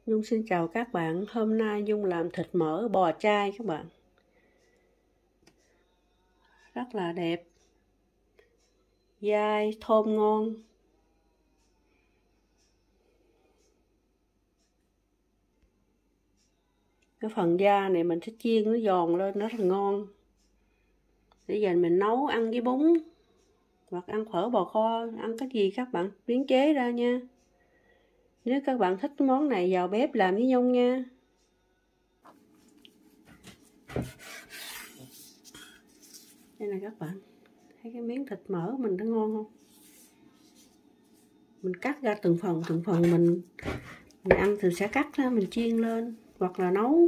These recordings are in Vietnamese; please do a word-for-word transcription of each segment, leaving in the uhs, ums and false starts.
Nhung xin chào các bạn. Hôm nay Nhung làm thịt mỡ bò chai các bạn. Rất là đẹp, dai, thơm ngon. Cái phần da này mình sẽ chiên nó giòn lên, nó rất là ngon. Để dành mình nấu ăn với bún, hoặc ăn phở bò kho, ăn cái gì các bạn biến chế ra nha. Nếu các bạn thích món này vào bếp làm với Nhung nha. Đây này các bạn, thấy cái miếng thịt mỡ mình nó ngon không? Mình cắt ra từng phần, từng phần mình, mình ăn thì sẽ cắt ra, mình chiên lên hoặc là nấu.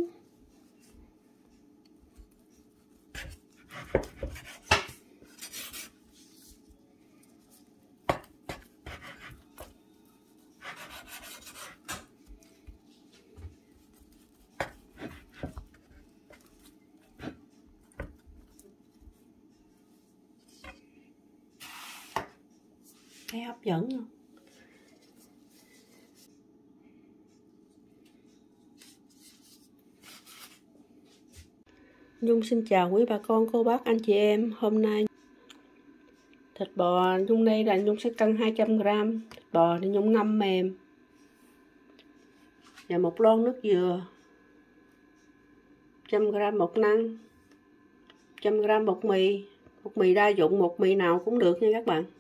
Thấy hấp dẫn không? Nhung xin chào quý bà con, cô bác, anh chị em. Hôm nay thịt bò Nhung đây là Nhung sẽ cân hai trăm gam. Thịt bò thì Nhung ngâm mềm. Và một lon nước dừa, một trăm gam bột năng, một trăm gam bột mì. Bột mì đa dụng, bột mì nào cũng được nha các bạn. một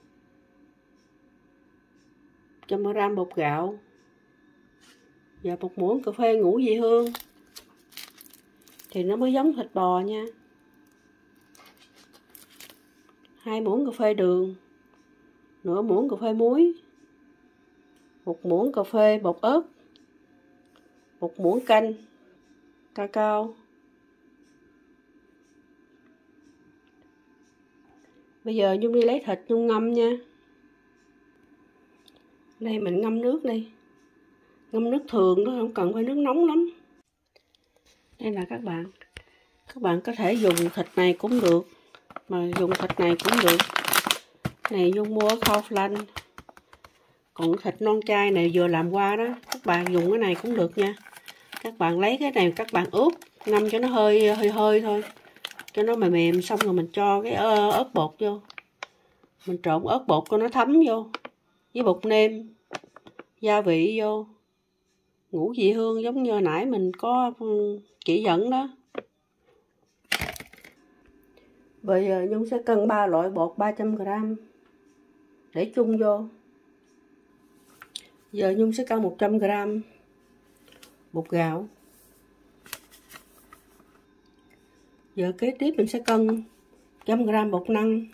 trăm gam bột gạo. Và một muỗng cà phê ngũ vị hương. Thì nó mới giống thịt bò nha. Hai muỗng cà phê đường. Nửa muỗng cà phê muối. Một muỗng cà phê bột ớt. Một muỗng canh cacao. Bây giờ Nhung đi lấy thịt Nhung ngâm nha. Đây mình ngâm nước đi. Ngâm nước thường thôi, không cần phải nước nóng lắm. Đây là các bạn. Các bạn có thể dùng thịt này cũng được, mà dùng thịt này cũng được. Này Nhung mua ở Kaufland. Còn thịt non chai này vừa làm qua đó, các bạn dùng cái này cũng được nha. Các bạn lấy cái này các bạn ướp, ngâm cho nó hơi hơi hơi thôi, cho nó mềm mềm, xong rồi mình cho cái ớt bột vô. Mình trộn ớt bột cho nó thấm vô, với bột nêm, gia vị vô, ngũ vị hương giống như nãy mình có chỉ dẫn đó. Bây giờ Nhung sẽ cân ba loại bột ba trăm gam để chung vô. Giờ Nhung sẽ cân một trăm gam bột gạo. Giờ kế tiếp mình sẽ cân một trăm gam bột năng.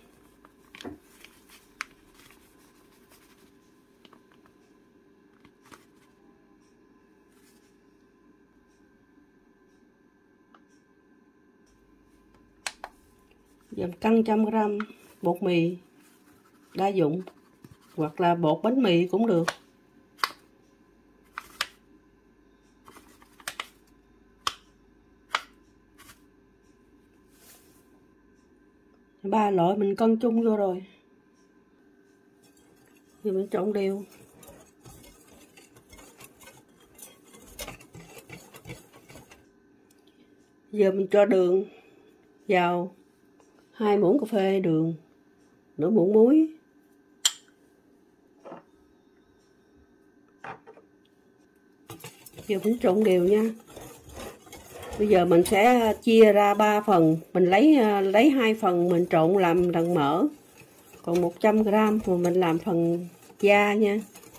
Giờ cân một trăm gam bột mì đa dụng, hoặc là bột bánh mì cũng được. Ba loại mình cân chung vô rồi. Giờ mình trộn đều. Giờ mình cho đường vào, hai muỗng cà phê đường, nửa muỗng muối. Giờ mình trộn đều nha. Bây giờ mình sẽ chia ra ba phần, mình lấy lấy hai phần mình trộn làm phần mỡ, còn một trăm gam mà mình làm phần da nha.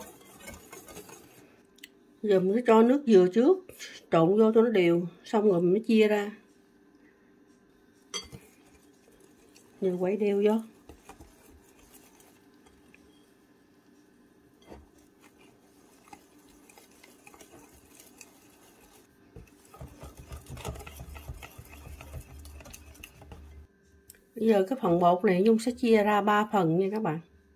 Giờ mình sẽ cho nước dừa trước, trộn vô cho nó đều, xong rồi mình mới chia ra. Giờ quấy đều vô. Bây giờ cái phần bột này Nhung sẽ chia ra ba phần nha các bạn.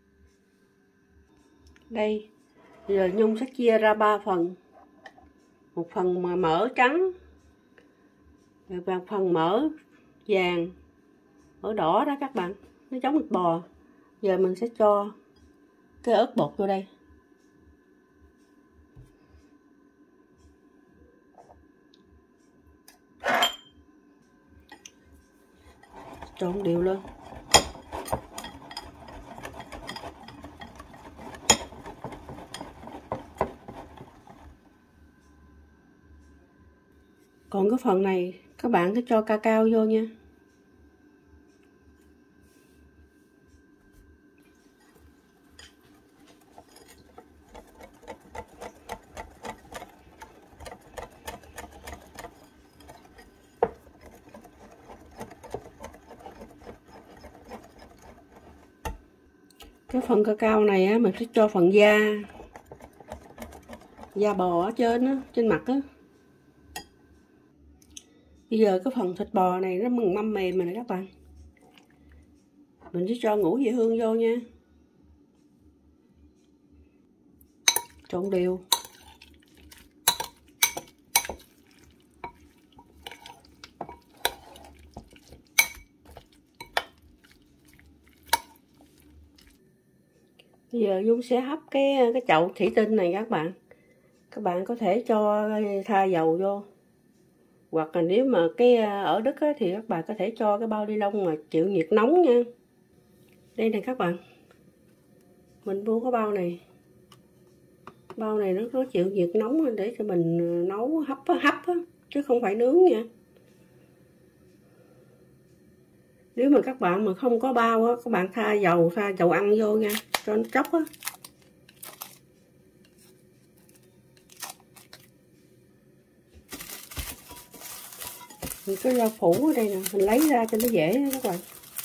Đây, bây giờ Nhung sẽ chia ra ba phần. Một phần mà mỡ trắng, và phần mỡ vàng, mỡ đỏ đó các bạn, nó giống thịt bò. Giờ mình sẽ cho cái ớt bột vô đây. Trộn đều lên. Còn cái phần này các bạn cứ cho cacao vô nha. Cái phần cacao này á, mình sẽ cho phần da da bò ở trên á, trên mặt á. Bây giờ cái phần thịt bò này nó mừng mâm mềm rồi nè các bạn. Mình sẽ cho ngũ vị hương vô nha. Trộn đều. Bây giờ Dung sẽ hấp cái cái chậu thủy tinh này các bạn. Các bạn có thể cho tha dầu vô. Hoặc là nếu mà cái ở Đức á, thì các bạn có thể cho cái bao ni lông mà chịu nhiệt nóng nha. Đây này các bạn. Mình mua cái bao này. Bao này nó có chịu nhiệt nóng để cho mình nấu hấp á, hấp á, chứ không phải nướng nha. Nếu mà các bạn mà không có bao á, các bạn tha dầu, tha dầu ăn vô nha, cho nó chóc á. Mình cái rau phủ ở đây nè, mình lấy ra cho nó dễ các bạn.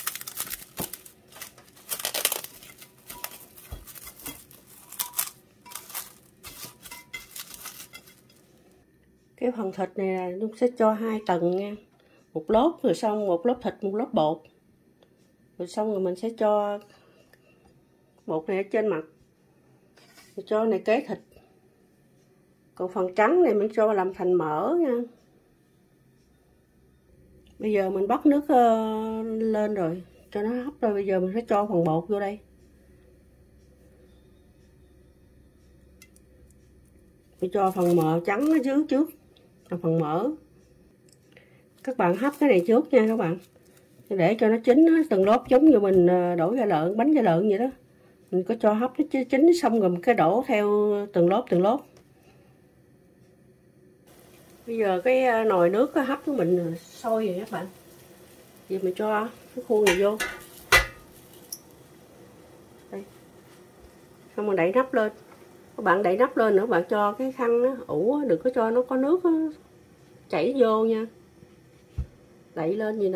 Cái phần thịt này là Nhung sẽ cho hai tầng nha. Một lớp rồi xong một lớp thịt, một lớp bột. Rồi xong rồi mình sẽ cho bột này ở trên mặt. Rồi cho này kế thịt. Còn phần trắng này mình cho làm thành mỡ nha. Bây giờ mình bắt nước lên rồi, cho nó hấp rồi. Bây giờ mình sẽ cho phần bột vô đây. Mình cho phần mỡ trắng ở dưới trước, là phần mỡ. Các bạn hấp cái này trước nha các bạn, để cho nó chín từng lớp, giống như mình đổ da lợn, bánh da lợn vậy đó. Mình có cho hấp nó chín xong rồi cái đổ theo từng lớp từng lớp. Bây giờ cái nồi nước cái hấp của mình sôi rồi các bạn. Giờ mình cho cái khuôn này vô đây, xong rồi đậy nắp lên. Các bạn đậy nắp lên nữa, bạn cho cái khăn đó, ủ, đừng có cho nó có nước đó, chảy vô nha. Đậy lên gì nè.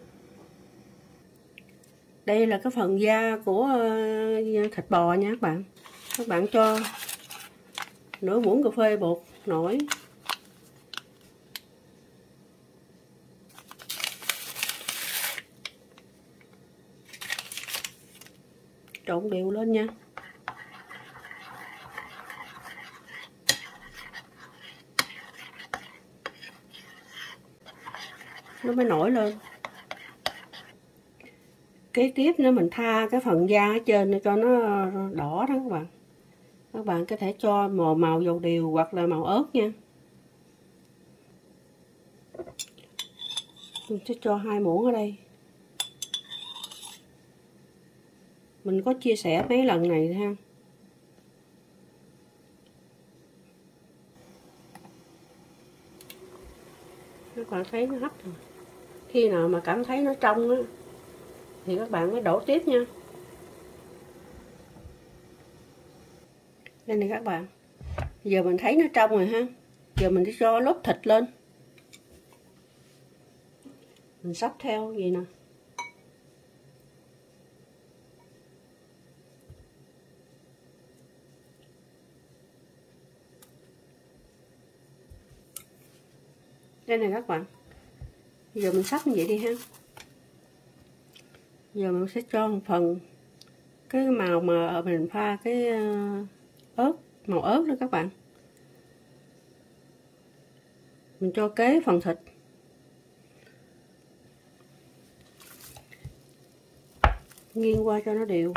Đây là cái phần da của thịt bò nha các bạn. Các bạn cho nửa muỗng cà phê bột nổi. Trộn đều lên nha. Nó mới nổi lên. Kế tiếp nữa mình tha cái phần da ở trên cho nó đỏ đó các bạn. Các bạn có thể cho màu màu dầu điều hoặc là màu ớt nha. Mình sẽ cho hai muỗng ở đây. Mình có chia sẻ mấy lần này ha. Các bạn thấy nó hấp rồi. Khi nào mà cảm thấy nó trong á thì các bạn mới đổ tiếp nha. Đây này các bạn. Giờ mình thấy nó trong rồi ha. Giờ mình sẽ cho lốt thịt lên. Mình sắp theo gì nè. Đây này các bạn. Bây giờ mình sắp như vậy đi ha. Giờ mình sẽ cho một phần cái màu mà mình pha cái ớt, màu ớt đó các bạn. Mình cho kế phần thịt. Nghiêng qua cho nó đều.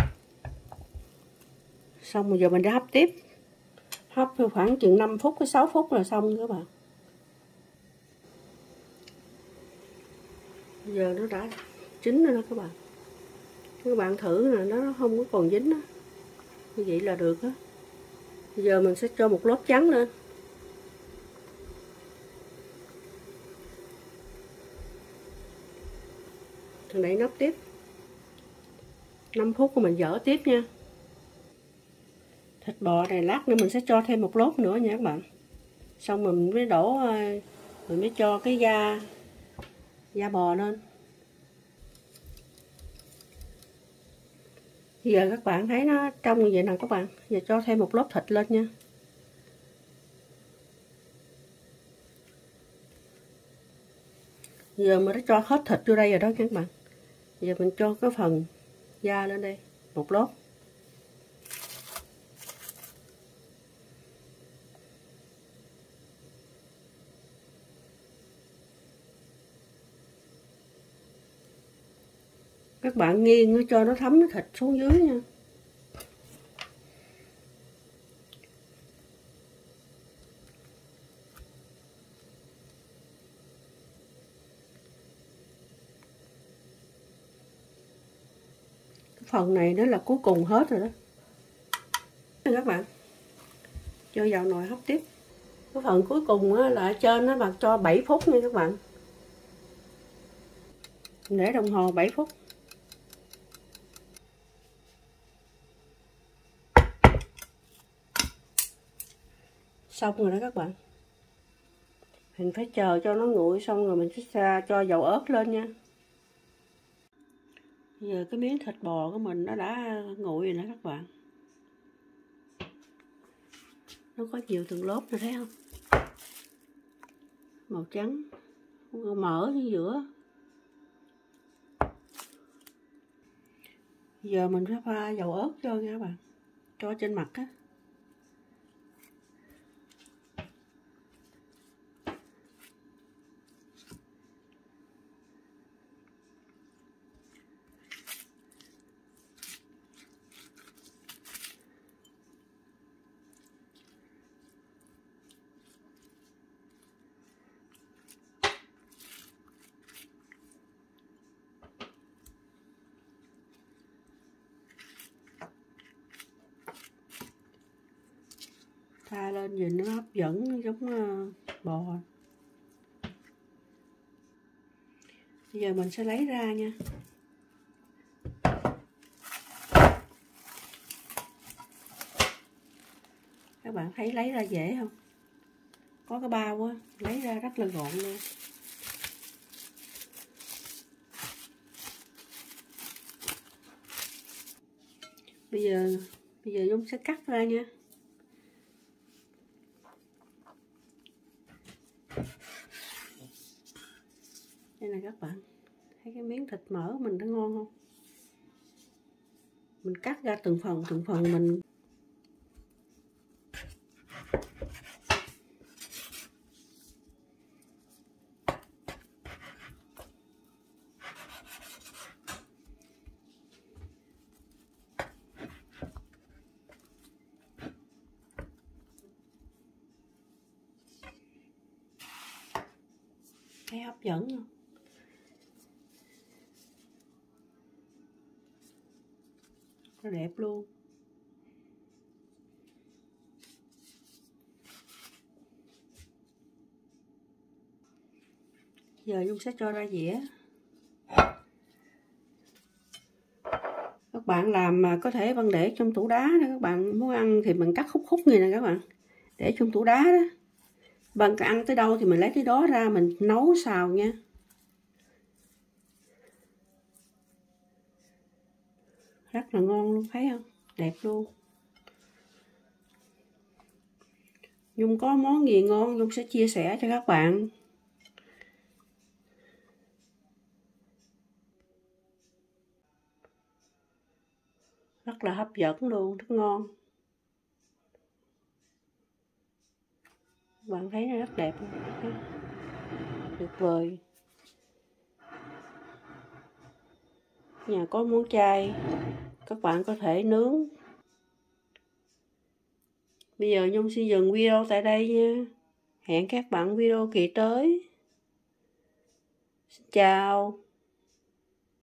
Xong rồi giờ mình đã hấp tiếp. Hấp khoảng chừng năm phút tới sáu phút là xong các bạn. Giờ nó đã chín nữa đó các bạn. Các bạn thử là nó không có còn dính đó. Như vậy là được á. Bây giờ mình sẽ cho một lớp trắng lên. Thằng đẩy nắp tiếp. năm phút của mình dở tiếp nha. Thịt bò này lát nữa mình sẽ cho thêm một lốt nữa nha các bạn. Xong mình mới đổ, mình mới cho cái da da bò lên. Bây giờ các bạn thấy nó trong như vậy nè các bạn. Giờ cho thêm một lớp thịt lên nha. Giờ mình đã cho hết thịt vô đây rồi đó các bạn. Giờ mình cho cái phần da lên đây một lớp. Các bạn nghiêng cho nó thấm cái thịt xuống dưới nha. Cái phần này nó là cuối cùng hết rồi đó. Các bạn cho vào nồi hấp tiếp. Cái phần cuối cùng á, là ở trên nó bạn cho bảy phút nha các bạn. Để đồng hồ bảy phút. Xong rồi đó các bạn. Mình phải chờ cho nó nguội xong rồi mình sẽ cho dầu ớt lên nha. Bây giờ cái miếng thịt bò của mình nó đã nguội rồi đó các bạn. Nó có nhiều từng lớp này thấy không? Màu trắng, mỡ ở giữa. Giờ mình phải pha dầu ớt cho nha các bạn. Cho trên mặt á. Pha lên nhìn nó hấp dẫn giống bò. Bây giờ mình sẽ lấy ra nha. Các bạn thấy lấy ra dễ không? Có cái bao á, lấy ra rất là gọn luôn. Bây giờ bây giờ Dung sẽ cắt ra nha. Đây này các bạn, thấy cái miếng thịt mỡ mình nó ngon không? Mình cắt ra từng phần từng phần mình. Thấy hấp dẫn không? Nó đẹp luôn. Giờ Dung sẽ cho ra dĩa. Các bạn làm mà có thể bạn để trong tủ đá đó. Các bạn muốn ăn thì mình cắt khúc khúc như này các bạn. Để trong tủ đá đó. Bạn ăn tới đâu thì mình lấy tới đó ra mình nấu xào nha. Rất là ngon luôn, thấy không? Đẹp luôn. Dung có món gì ngon Dung sẽ chia sẻ cho các bạn. Rất là hấp dẫn luôn, rất ngon. Các bạn thấy nó rất đẹp luôn. Tuyệt vời. Nhà có món chay, các bạn có thể nướng. Bây giờ Nhung xin dừng video tại đây nha. Hẹn các bạn video kỳ tới. Xin chào.